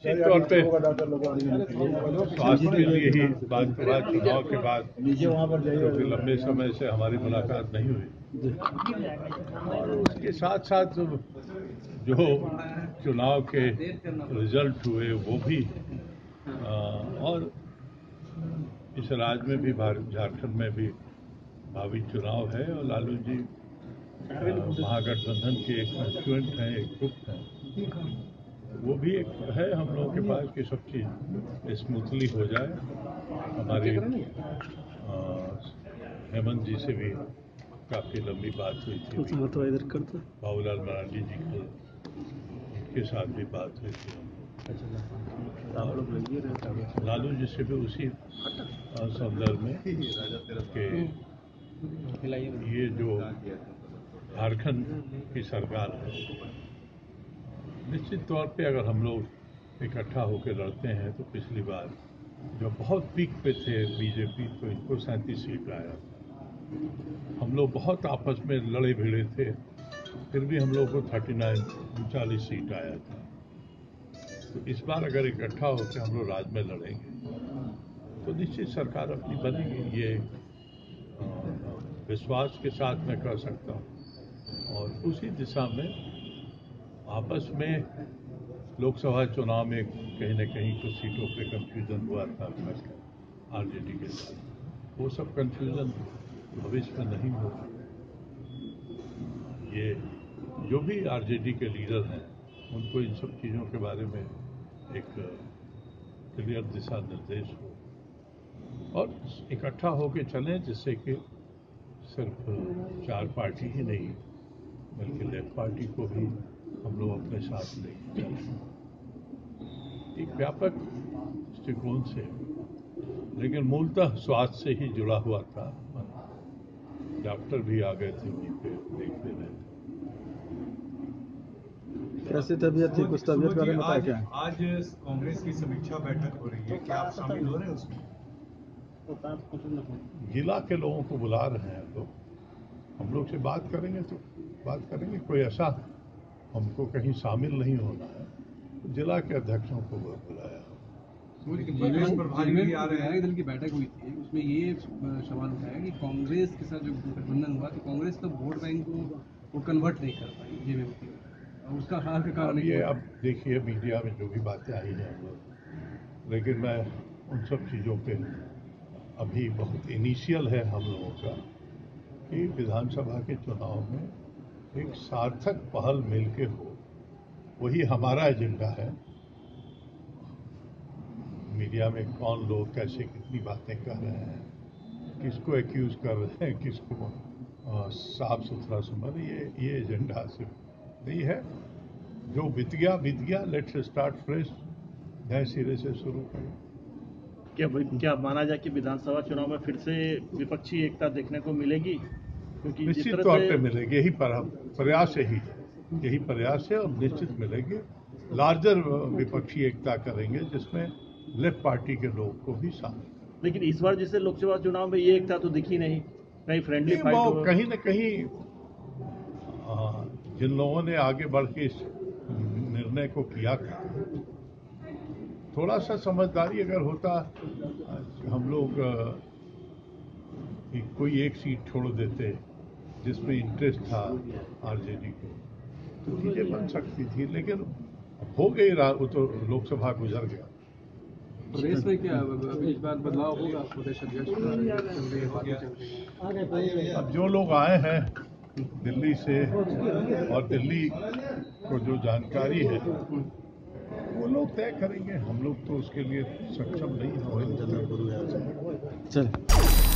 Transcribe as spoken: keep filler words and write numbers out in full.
निश्चित तौर पे स्वास्थ्य के लिए ही बात बात चुनाव के बाद क्योंकि लंबे समय से हमारी मुलाकात नहीं हुई और उसके साथ साथ जो चुनाव के रिजल्ट हुए वो भी आ, और इस राज्य में भी झारखंड में भी भावी चुनाव है और लालू जी महागठबंधन के एक कंस्टिट्यूएंट हैं, एक ग्रुप है, वो भी एक है हम लोगों के पास कि सब चीज़ स्मूथली हो जाए। हमारी हेमंत जी से भी काफ़ी लंबी बात हुई थी, बाबूलाल मरांडी जी को के साथ भी बात हुई थी। लालू जी से भी उसी संदर्भ में कि ये जो झारखंड की सरकार है, निश्चित तौर पे अगर हम लोग इकट्ठा होकर लड़ते हैं तो पिछली बार जो बहुत पीक पे थे बीजेपी तो इनको सैंतीस सीट आया था। हम लोग बहुत आपस में लड़े भिड़े थे, फिर भी हम लोग को थर्टी नाइन उनचालीस सीट आया था। तो इस बार अगर इकट्ठा होकर हम लोग राज्य में लड़ेंगे तो निश्चित सरकार अपनी बनेगी, ये विश्वास के साथ मैं कह सकता हूँ। और उसी दिशा में आपस में लोकसभा चुनाव में कहीं न कहीं कुछ सीटों पे कंफ्यूजन हुआ था आरजेडी के साथ, वो सब कंफ्यूजन भविष्य में नहीं होगा। ये जो भी आरजेडी के लीडर हैं उनको इन सब चीज़ों के बारे में एक क्लियर दिशा निर्देश हो और इकट्ठा होकर चलें, जिससे कि सिर्फ चार पार्टी ही नहीं बल्कि लेफ्ट पार्टी को भी हम लोग अपने साथ लेंगे। एक व्यापक दृष्टिकोण से, लेकिन मूलतः स्वास्थ्य से ही जुड़ा हुआ था। डॉक्टर भी आ गए थे वहीं पे देखते रहे। कैसी तबीयत थी, कुछ तबीयत के बारे में बताया क्या? आज कांग्रेस की समीक्षा बैठक हो रही है, क्या आप शामिल हो रहे हैं उसमें? जिला के लोगों को बुला रहे हैं लोग, हम लोग से बात करेंगे तो बात करेंगे। कोई ऐसा हमको कहीं शामिल नहीं होना है, जिला के अध्यक्षों को बुलाया। प्रदेश प्रभारी भी आ रहे हैं। दल की बैठक हुई थी, उसमें ये सवाल उठाया कि कांग्रेस के साथ जो गठबंधन हुआ तो कांग्रेस तो वोट बैंक को वो कन्वर्ट नहीं कर पाई, ये उसका हाल का कारण ये अब देखिए मीडिया में जो भी बातें आई हैं हम लोग, लेकिन मैं उन सब चीज़ों पे अभी बहुत इनिशियल है हम लोगों का कि विधानसभा के चुनाव में एक सार्थक पहल मिलके हो, वही हमारा एजेंडा है। मीडिया में कौन लोग कैसे कितनी बातें कर रहे हैं, किसको एक्यूज कर रहे हैं, किसको साफ सुथरा समझ, ये ये एजेंडा सिर्फ नहीं है। जो बीत गया बीत गया, लेट्स स्टार्ट फ्रेश, नए सिरे से शुरू करें। क्या क्या माना जाए कि विधानसभा चुनाव में फिर से विपक्षी एकता देखने को मिलेगी? क्योंकि निश्चित तौर पे मिलेगी, यही प्रयास यही है यही प्रयास है और निश्चित मिलेगी। लार्जर विपक्षी एकता करेंगे जिसमें लेफ्ट पार्टी के लोग को भी शामिल। लेकिन इस बार जैसे लोकसभा चुनाव में ये एकता तो दिखी नहीं, कहीं फ्रेंडली फाइट हो। कहीं न कहीं जिन लोगों ने आगे बढ़ के इस निर्णय को किया था, थोड़ा सा समझदारी अगर होता, हम लोग कोई एक सीट छोड़ देते जिसमें इंटरेस्ट था आरजेडी को, तो चीजें बन सकती थी। लेकिन हो गई, वो तो लोकसभा गुजर गया। प्रदेश में क्या इस बार बदलाव होगा? प्रदेश अध्यक्ष अब जो लोग आए हैं दिल्ली से और दिल्ली को जो जानकारी है वो लोग तय करेंगे, हम लोग तो उसके लिए सक्षम नहीं हो।